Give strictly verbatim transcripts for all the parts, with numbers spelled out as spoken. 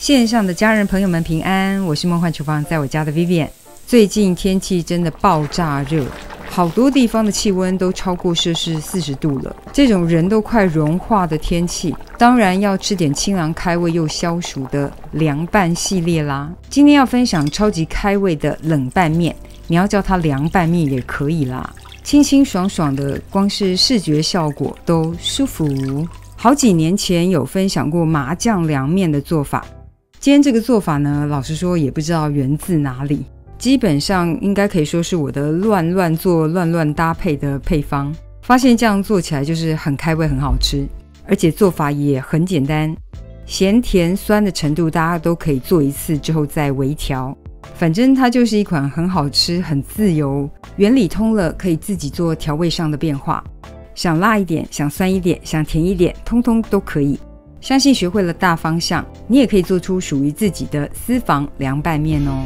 线上的家人朋友们平安，我是梦幻厨房，在我家的 Vivian。 最近天气真的爆炸热，好多地方的气温都超过摄氏四十度了，这种人都快融化的天气，当然要吃点清凉开胃又消暑的凉拌系列啦。今天要分享超级开胃的冷拌面，你要叫它凉拌面也可以啦，清清爽爽的，光是视觉效果都舒服。好几年前有分享过麻酱凉面的做法，今天这个做法呢，老实说也不知道源自哪里，基本上应该可以说是我的乱乱做乱乱搭配的配方，发现这样做起来就是很开胃很好吃，而且做法也很简单，咸甜酸的程度大家都可以做一次之后再微调，反正它就是一款很好吃很自由，原理通了，可以自己做调味上的变化，想辣一点想酸一点想甜一点通通都可以。相信学会了大方向，你也可以做出属于自己的私房凉拌面哦。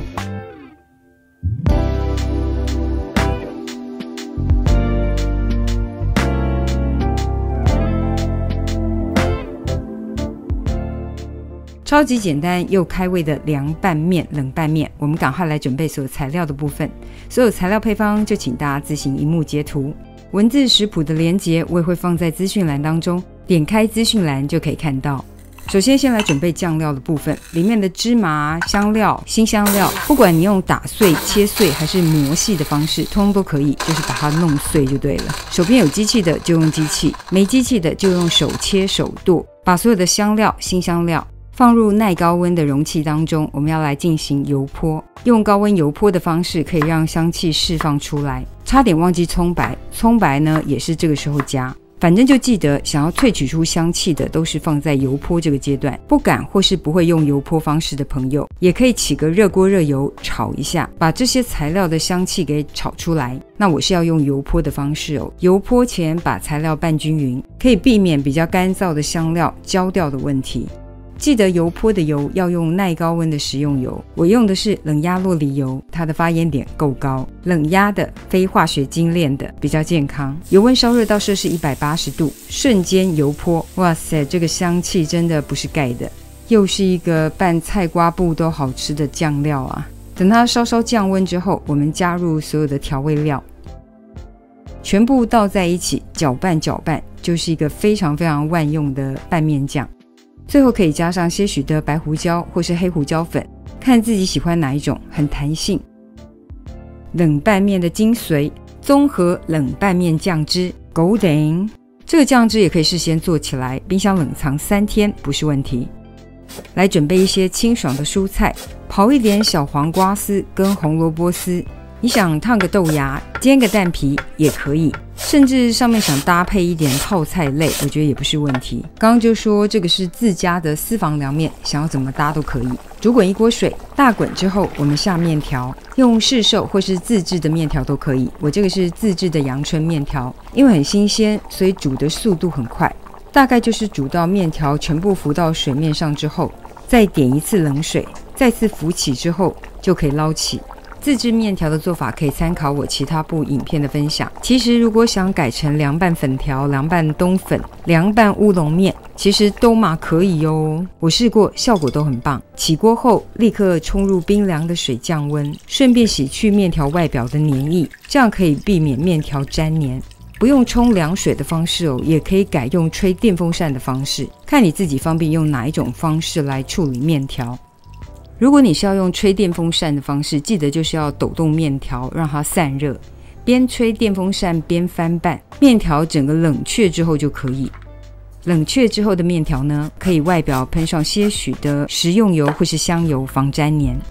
超级简单又开胃的凉拌面冷拌面，我们赶快来准备所有材料的部分，所有材料配方就请大家自行荧幕截图，文字食谱的连结我也会放在资讯栏当中，点开资讯栏就可以看到。首先先来准备酱料的部分，里面的芝麻、香料、辛香料，不管你用打碎、切碎还是磨细的方式，通通都可以，就是把它弄碎就对了。手边有机器的就用机器，没机器的就用手切手剁，把所有的香料、辛香料放入耐高温的容器当中，我们要来进行油泼。用高温油泼的方式可以让香气释放出来。差点忘记葱白，葱白呢也是这个时候加。反正就记得，想要萃取出香气的都是放在油泼这个阶段。不敢或是不会用油泼方式的朋友，也可以起个热锅热油炒一下，把这些材料的香气给炒出来。那我是要用油泼的方式哦，油泼前把材料拌均匀，可以避免比较干燥的香料焦掉的问题。记得油泼的油要用耐高温的食用油，我用的是冷压酪梨油，它的发烟点够高，冷压的非化学精炼的比较健康。油温烧热到摄氏一百八十度，瞬间油泼，哇塞，这个香气真的不是盖的，又是一个拌菜瓜布都好吃的酱料啊。等它稍稍降温之后，我们加入所有的调味料，全部倒在一起搅拌搅拌，就是一个非常非常万用的拌面酱。最后可以加上些许的白胡椒或是黑胡椒粉，看自己喜欢哪一种，很弹性。冷拌面的精髓，综合冷拌面酱汁 Golden， 这个酱汁也可以事先做起来，冰箱冷藏三天不是问题。来准备一些清爽的蔬菜，刨一点小黄瓜丝跟红萝卜丝，你想烫个豆芽煎个蛋皮也可以，甚至上面想搭配一点泡菜类，我觉得也不是问题。刚刚就说这个是自家的私房凉面，想要怎么搭都可以。煮滚一锅水，大滚之后我们下面条，用市售或是自制的面条都可以，我这个是自制的阳春面条，因为很新鲜，所以煮的速度很快，大概就是煮到面条全部浮到水面上之后，再点一次冷水，再次浮起之后就可以捞起。自制面条的做法可以参考我其他部影片的分享。其实如果想改成凉拌粉条、凉拌冬粉、凉拌乌龙面，其实都嘛可以哦。我试过，效果都很棒。起锅后立刻冲入冰凉的水降温，顺便洗去面条外表的黏液，这样可以避免面条沾黏。不用冲凉水的方式哦，也可以改用吹电风扇的方式，看你自己方便用哪一种方式来处理面条。如果你是要用吹电风扇的方式，记得就是要抖动面条，让它散热，边吹电风扇边翻拌，面条整个冷却之后就可以。冷却之后的面条呢，可以外表喷上些许的食用油或是香油，防沾黏。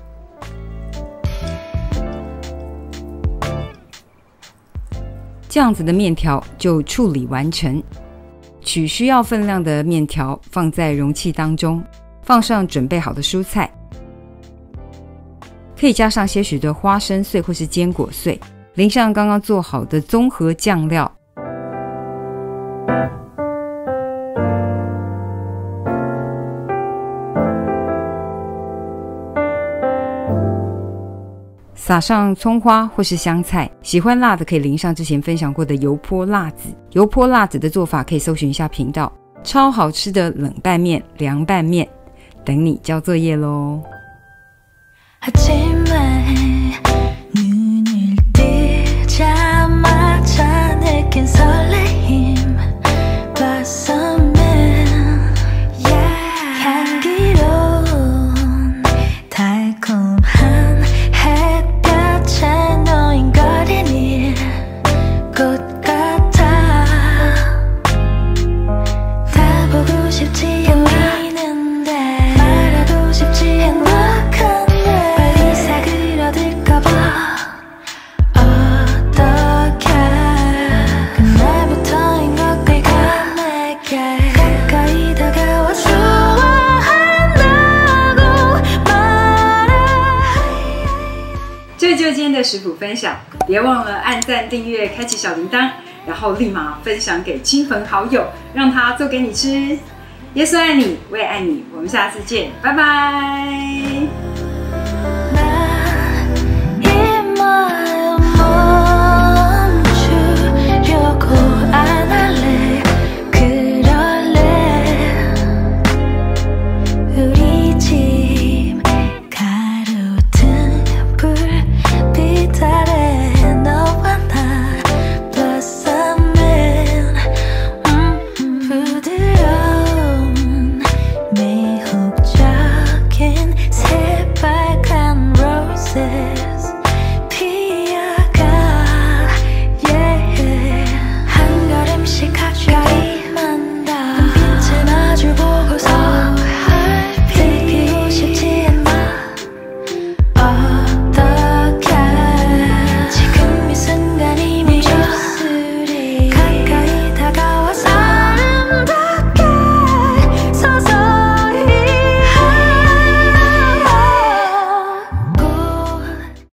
这样子的面条就处理完成。取需要分量的面条放在容器当中，放上准备好的蔬菜，可以加上些许的花生碎或是坚果碎，淋上刚刚做好的综合酱料，撒上葱花或是香菜，喜欢辣的可以淋上之前分享过的油泼辣子。油泼辣子的做法可以搜寻一下频道，超好吃的冷拌面、凉拌面。 等你交作业咯。 这就是今天的食谱分享，别忘了按赞、订阅、开启小铃铛，然后立马分享给亲朋好友，让他做给你吃。耶稣爱你，我也爱你，我们下次见，拜拜。